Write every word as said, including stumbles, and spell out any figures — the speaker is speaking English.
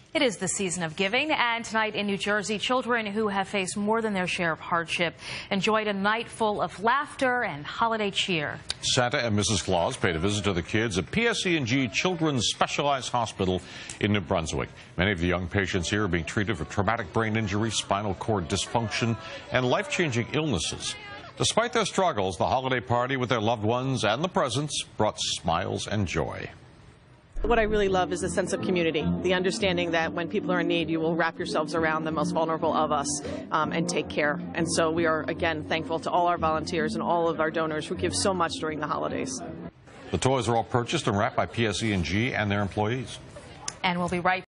It is the season of giving, and tonight in New Jersey, children who have faced more than their share of hardship enjoyed a night full of laughter and holiday cheer. Santa and Missus Claus paid a visit to the kids at P S E and G Children's Specialized Hospital in New Brunswick. Many of the young patients here are being treated for traumatic brain injury, spinal cord dysfunction, and life-changing illnesses. Despite their struggles, the holiday party with their loved ones and the presents brought smiles and joy. What I really love is the sense of community, the understanding that when people are in need, you will wrap yourselves around the most vulnerable of us um, and take care. And so we are, again, thankful to all our volunteers and all of our donors who give so much during the holidays. The toys are all purchased and wrapped by P S E and G and their employees. And we'll be right